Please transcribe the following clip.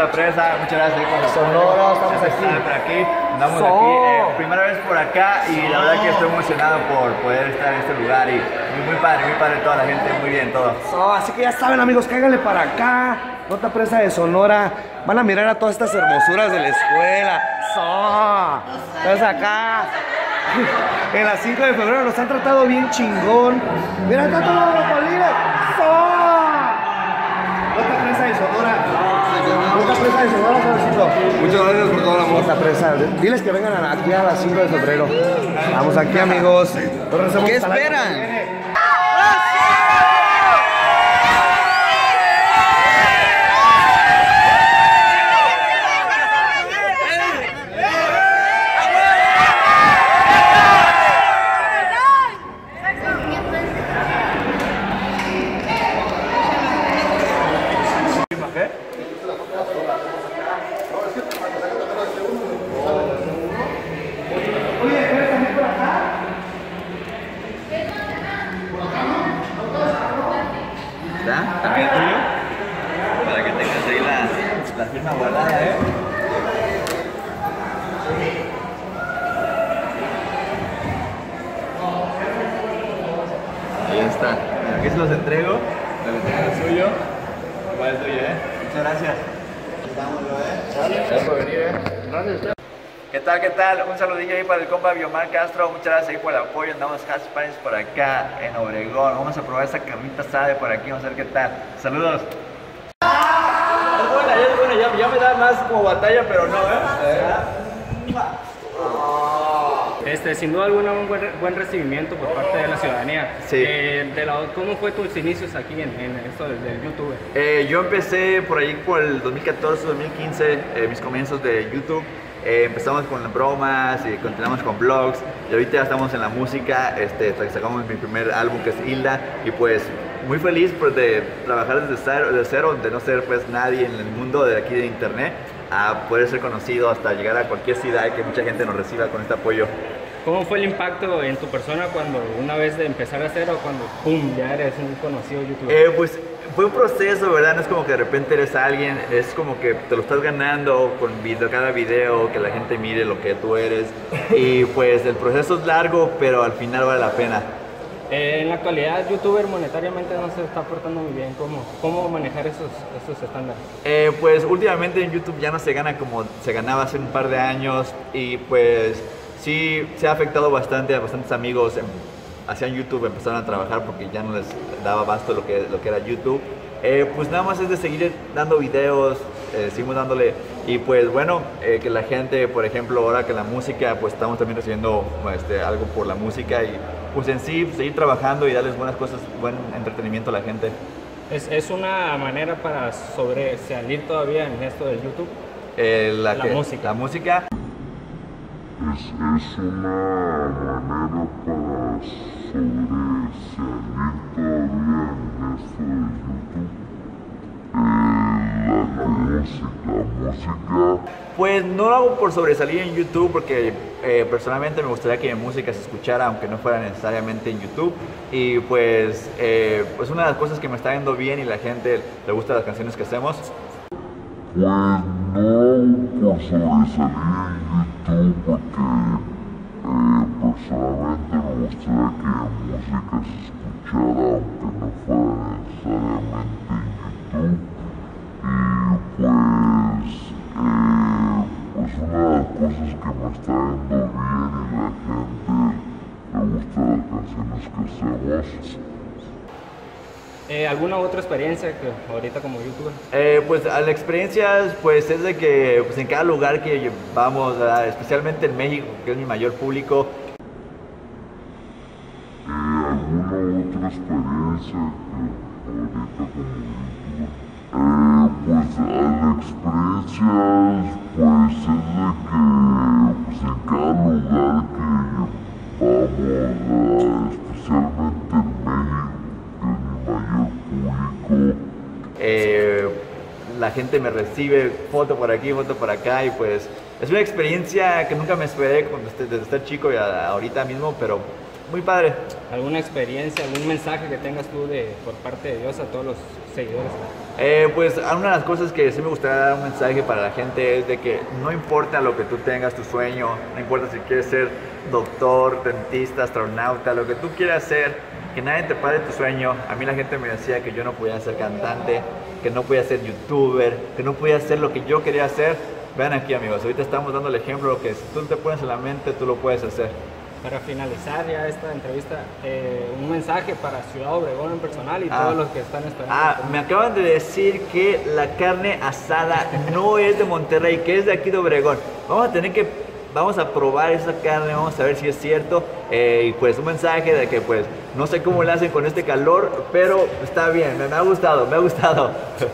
la presa, muchas gracias por Sonora, estamos aquí. Por aquí, andamos aquí, primera vez por acá y la verdad que estoy emocionado por poder estar en este lugar y muy padre toda la gente, muy bien todo. Así que ya saben, amigos, cáiganle para acá, Nota Presa de Sonora. Van a mirar a todas estas hermosuras de la escuela. Entonces acá, en las 5 de febrero nos han tratado bien chingón. Mira acá todos los bolines. Nota Presa de Sonora. Nota Presa de Sonora, Florcito. Muchas gracias por todo el amor. Nota Presa. Diles que vengan aquí a las 5 de febrero. Vamos aquí, amigos. ¿Qué esperan? También tuyo, para que tengas ahí la firma guardada, Ahí está. Aquí se los entrego, para que tengan el suyo. Igual el tuyo, Muchas gracias. Gracias por venir, Gracias. ¿Qué tal? Un saludillo ahí para el compa Biomar Castro, muchas gracias ahí por el apoyo, andamos Happy por acá en Obregón, vamos a probar esa carnita asada por aquí, vamos a ver qué tal. Saludos. Es buena, ya me da más como batalla, pero no, Sin duda alguna un buen recibimiento por parte de la ciudadanía. Sí. ¿Cómo fue tus inicios aquí en esto del YouTube? Yo empecé por ahí por el 2014, 2015, mis comienzos de YouTube. Empezamos con las bromas y continuamos con vlogs y ahorita ya estamos en la música, hasta que sacamos mi primer álbum que es Hilda y pues muy feliz pues, de trabajar desde cero, de no ser pues nadie en el mundo de aquí de internet a poder ser conocido hasta llegar a cualquier ciudad y que mucha gente nos reciba con este apoyo. ¿Cómo fue el impacto en tu persona cuando una vez de empezar a hacer o cuando ¡pum! Ya eres un conocido youtuber? Pues fue un proceso, ¿verdad? No es como que de repente eres alguien, es como que te lo estás ganando con cada video, que la gente mire lo que tú eres y pues el proceso es largo, pero al final vale la pena. En la actualidad, youtuber monetariamente no se está portando muy bien. ¿Cómo manejar esos estándares? Pues últimamente en YouTube ya no se gana como se ganaba hace un par de años y pues sí se ha afectado bastante a bastantes amigos hacían YouTube, empezaron a trabajar porque ya no les daba abasto lo que era YouTube. Pues nada más es de seguir dando videos, seguimos dándole y pues bueno, que la gente, por ejemplo, ahora que la música, pues estamos también recibiendo algo por la música y pues en sí seguir trabajando y darles buenas cosas, buen entretenimiento a la gente. ¿Es una manera para sobresalir todavía en esto del YouTube? Música. La música. Es una manera para sobresalir todavía en esto de YouTube. La música. Pues no lo hago por sobresalir en YouTube porque personalmente me gustaría que mi música se escuchara aunque no fuera necesariamente en YouTube y pues una de las cosas que me está yendo bien y la gente le gusta las canciones que hacemos. Pues no por sobresalir en YouTube porque personalmente me gustaría que mi música se escuchara aunque no fuera necesariamente en YouTube y pues una de las cosas que me está yendo bien y la gente le gusta las canciones que hacemos. ¿Alguna otra experiencia que ahorita como youtuber? Pues la experiencia pues, es de que pues, en cada lugar que vamos, especialmente en México, que es mi mayor público. ¿Alguna otra experiencia que ahorita como youtuber? Pues la experiencia pues es de que pues, en cada lugar que vamos, especialmente en México, la gente me recibe foto por aquí, foto por acá y pues es una experiencia que nunca me esperé desde estar chico y ahorita mismo, pero muy padre. ¿Alguna experiencia, algún mensaje que tengas tú por parte de Dios a todos los seguidores? Pues una de las cosas que sí me gustaría dar un mensaje para la gente es de que no importa lo que tú tengas, tu sueño, no importa si quieres ser doctor, dentista, astronauta, lo que tú quieras ser, que nadie te pare tu sueño. A mí la gente me decía que yo no podía ser cantante, que no podía ser youtuber, que no podía hacer lo que yo quería hacer. Vean aquí, amigos, ahorita estamos dando el ejemplo, lo que si tú te pones en la mente, tú lo puedes hacer. Para finalizar ya esta entrevista, un mensaje para Ciudad Obregón en personal y todos los que están esperando. Me acaban de decir que la carne asada no es de Monterrey, que es de aquí de Obregón. Vamos a probar esa carne, vamos a ver si es cierto. Y pues un mensaje de que pues no sé cómo le hacen con este calor, pero está bien, me ha gustado.